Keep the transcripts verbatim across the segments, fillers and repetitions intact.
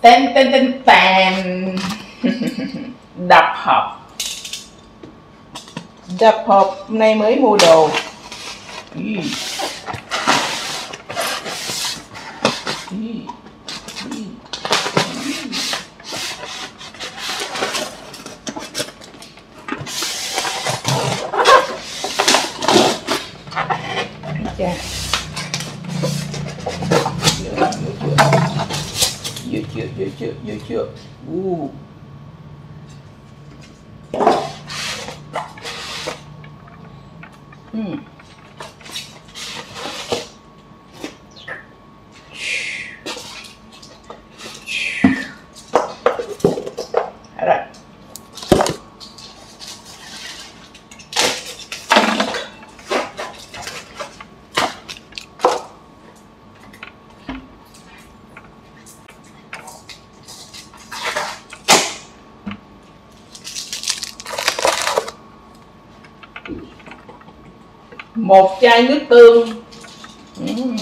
Tên tên tên tàn. Đập hộp. Đập hộp hôm nay mới mua đồ. Ý. Ý. Ý. Chà. Vừa chưa, vừa chưa, vừa chưa. Uh. Hmm. Rồi. Một chai nước tương. uhm.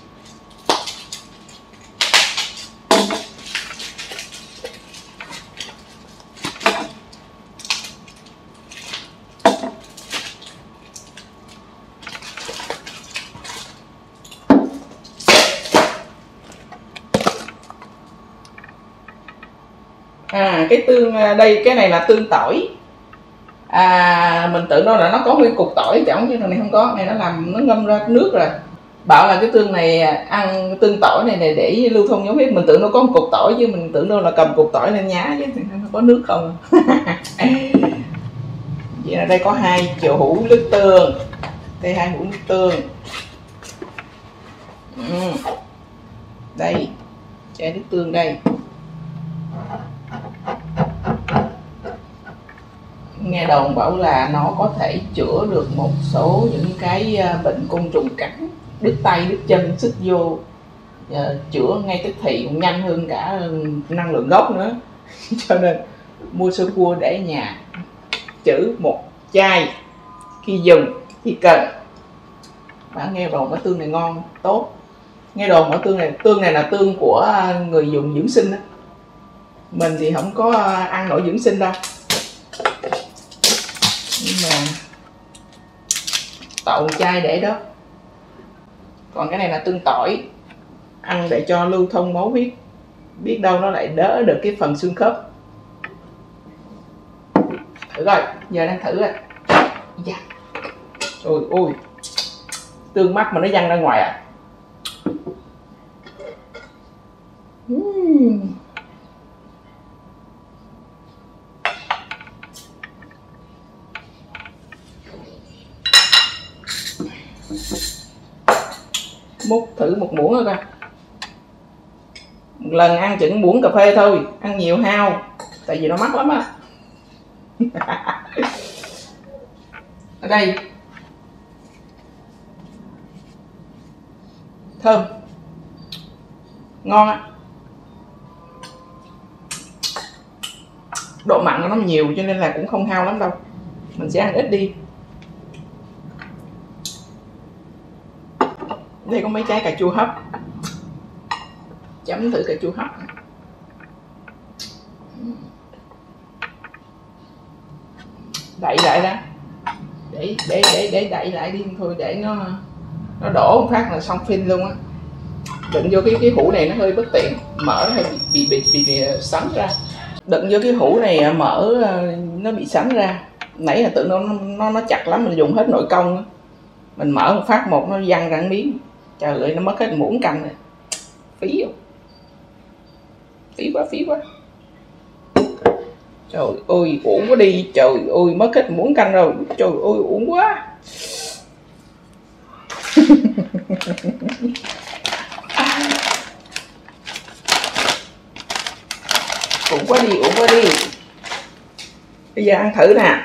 À, cái tương đây, cái này là tương tỏi. À, mình tưởng đâu là nó có nguyên cục tỏi chẳng, chứ này không có, này nó làm nó ngâm ra nước rồi. Bảo là cái tương này ăn tương tỏi này, này để lưu thông nhóm huyết, mình tưởng nó có một cục tỏi chứ mình tưởng đâu là cầm cục tỏi lên nhá chứ nó có nước không. Vậy là đây có hai triệu hũ nước tương, đây hai hũ nước tương. Ừ. Đây chai nước tương đây. Nghe đồn bảo là nó có thể chữa được một số những cái bệnh côn trùng cắn, đứt tay đứt chân xích vô, giờ chữa ngay tức thì cũng nhanh hơn cả năng lượng gốc nữa. Cho nên mua sơ cua để nhà, chữ một chai khi dùng khi cần. Bạn nghe đồn cái tương này ngon tốt. Nghe đồn cái tương này tương này là tương của người dùng dưỡng sinh đó. Mình thì không có ăn nổi dưỡng sinh đâu, nhưng mà tậu chai để đó. Còn cái này là tương tỏi, ăn để cho lưu thông máu huyết, biết đâu nó lại đỡ được cái phần xương khớp. Thử rồi, giờ đang thử rồi. Dạ. Ôi ôi, tương mắt mà nó văng ra ngoài à. uhm. Múc thử một muỗng thôi coi. Một lần ăn chừng muỗng cà phê thôi, ăn nhiều hao, tại vì nó mắc lắm á. Ở đây thơm, ngon á. Độ mặn của nó nhiều cho nên là cũng không hao lắm đâu, mình sẽ ăn ít đi. Đây có mấy trái cà chua hấp, chấm thử cà chua hấp. Đậy lại ra, để để để để đậy lại đi thôi, để nó nó đổ một phát là xong phim luôn á. Đựng vô cái cái hũ này nó hơi bất tiện, mở nó hơi bị bị bị, bị, bị sắn ra. Đựng vô cái hũ này mở nó bị sắn ra. Nãy là tự nó nó nó chặt lắm, mình dùng hết nội công đó. Mình mở một phát một nó văng ra miếng. Trời ơi, nó mất hết muỗng canh rồi. Phí không? Phí quá, phí quá. Trời ơi, uổng quá đi. Trời ơi, mất hết muỗng canh rồi. Trời ơi, uổng quá. Uổng quá đi, uổng quá đi. Bây giờ ăn thử nè.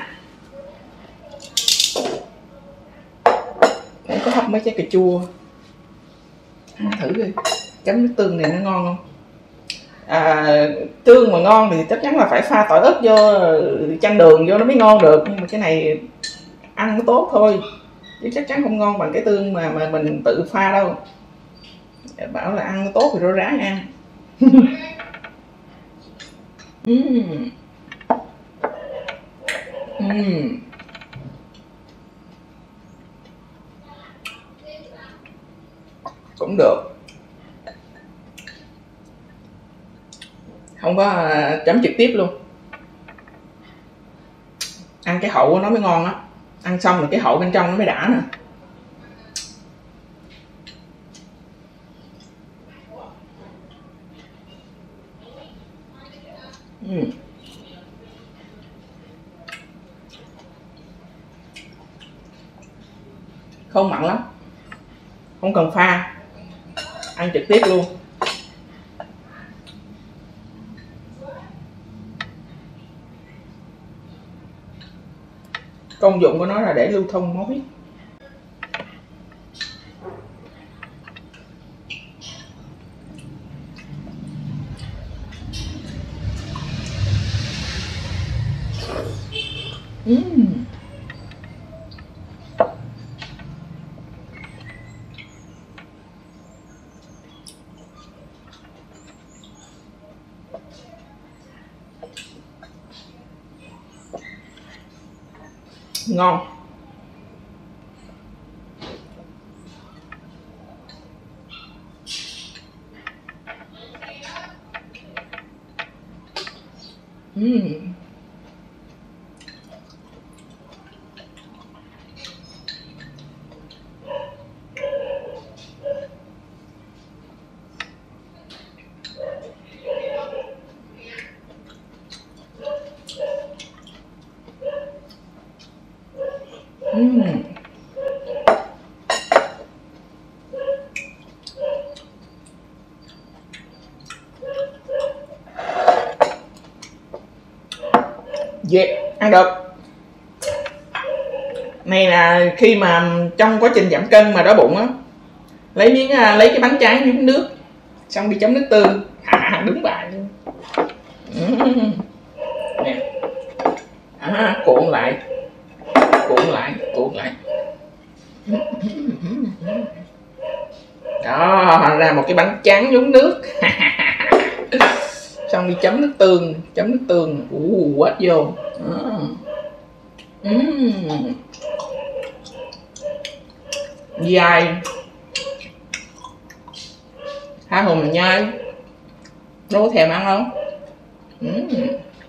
Để có hấp mấy trái cà chua. Ăn thử đi, chấm nước tương này nó ngon không? À, tương mà ngon thì chắc chắn là phải pha tỏi ớt vô, chanh đường vô nó mới ngon được. Nhưng mà cái này ăn nó tốt thôi, chứ chắc chắn không ngon bằng cái tương mà mà mình tự pha đâu. Bảo là ăn nó tốt thì rau rá nha. Uhm. Uhm. Cũng được, không có chấm trực tiếp luôn. Ăn cái hậu của nó mới ngon á, ăn xong rồi cái hậu bên trong nó mới đã nè. Uhm. Không mặn lắm, không cần pha, ăn trực tiếp luôn. Công dụng của nó là để lưu thông máu huyết. Uhm. Ngon. Uhm. Uhm. Dẹp, yeah, ăn được. Này là khi mà trong quá trình giảm cân mà đói bụng á, lấy miếng lấy cái bánh tráng nhúng nước xong đi chấm nước tương, à, đúng bài luôn. Uhm. Nè, à, cuộn lại, cuộn lại, cuộn lại. Đó, ra một cái bánh tráng nhúng nước. Xong đi chấm nước tương, chấm nước tương, ù, quết vô. Uhm. Dai, tha hồ mình nhai, đâu có thèm ăn đâu. Uhm.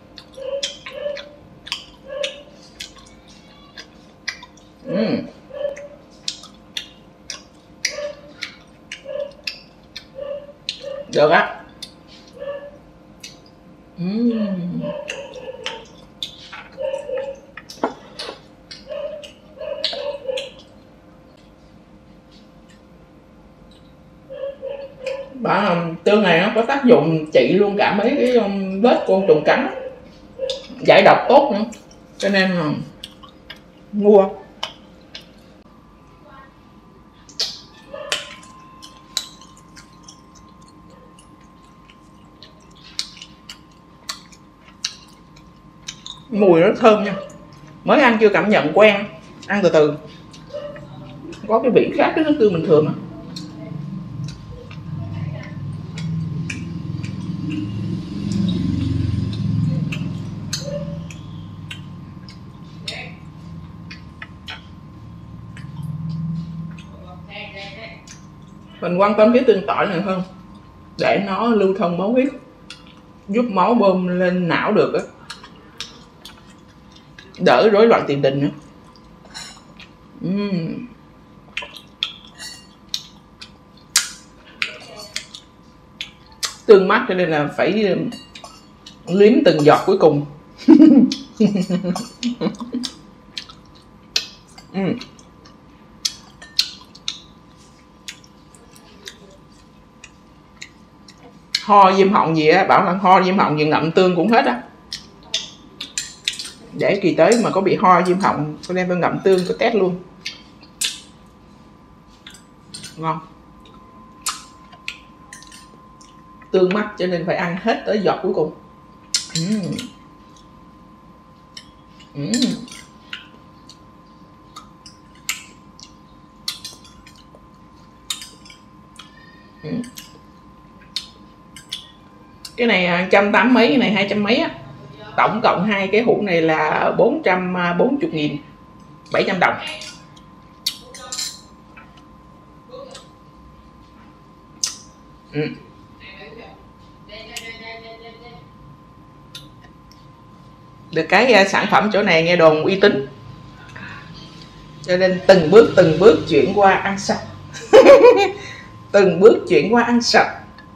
Uhm. Được á. Uhm. Bản tương này nó có tác dụng trị luôn cả mấy cái vết côn trùng cắn, giải độc tốt nữa, cho nên là mua. Mùi rất thơm nha, mới ăn chưa cảm nhận quen, ăn từ từ có cái vị khác cái nước tương bình thường á. Mình quan tâm cái tương tỏi này hơn, để nó lưu thông máu huyết, giúp máu bơm lên não được á, đỡ rối loạn tiền đình nữa. Uhm. Tương mát cho nên là phải liếm từng giọt cuối cùng. uhm. Ho viêm họng gì á, bảo là ho viêm họng gì ngậm tương cũng hết á. Để kỳ tới mà có bị ho viêm họng tôi đem tôi ngậm tương tôi test luôn. Ngon. Tương mắc cho nên phải ăn hết tới giọt cuối cùng. uhm. Uhm. Uhm. Cái này một trăm tám mấy, cái này hai trăm mấy á. Tổng cộng hai cái hũ này là bốn trăm bốn mươi nghìn, bảy trăm đồng. Ừ. Được cái sản phẩm chỗ này nghe đồn uy tín, cho nên từng bước từng bước chuyển qua ăn sạch. Từng bước chuyển qua ăn sạch.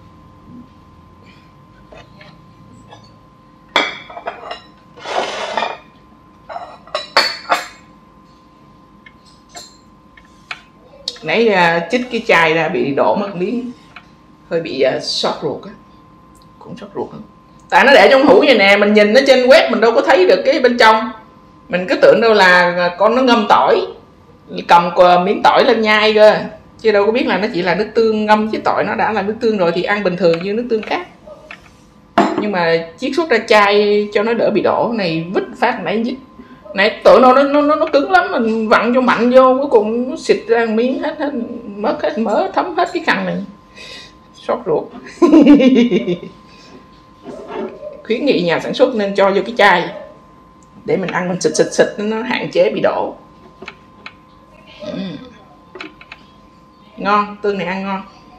Nãy uh, chích cái chai ra bị đổ mất miếng, hơi bị uh, sót ruột á, cũng sót ruột. Tại nó để trong hũ vậy nè, mình nhìn nó trên web mình đâu có thấy được cái bên trong, mình cứ tưởng đâu là con nó ngâm tỏi, cầm miếng tỏi lên nhai cơ, chứ đâu có biết là nó chỉ là nước tương ngâm với tỏi. Nó đã là nước tương rồi thì ăn bình thường như nước tương khác. Nhưng mà chiết xuất ra chai cho nó đỡ bị đổ, này vứt phát nãy dít này, tụi nó nó nó nó cứng lắm, mình vặn cho mạnh vô cuối cùng nó xịt ra miếng hết hết, mất hết mỡ, thấm hết cái khăn này, xót ruột. Khuyến nghị nhà sản xuất nên cho vô cái chai để mình ăn mình xịt xịt xịt nó hạn chế bị đổ. Ừ. Ngon, tương này ăn ngon.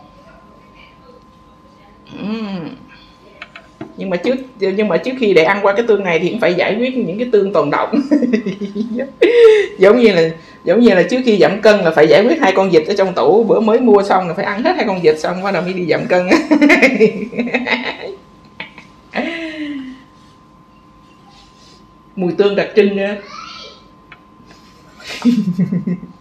Ừ. Nhưng mà trước nhưng mà trước khi để ăn qua cái tương này thì cũng phải giải quyết những cái tương tồn đọng. giống như là giống như là trước khi giảm cân là phải giải quyết hai con vịt ở trong tủ, bữa mới mua xong là phải ăn hết hai con vịt xong bắt đầu mới đi giảm cân. Mùi tương đặc trưng nữa.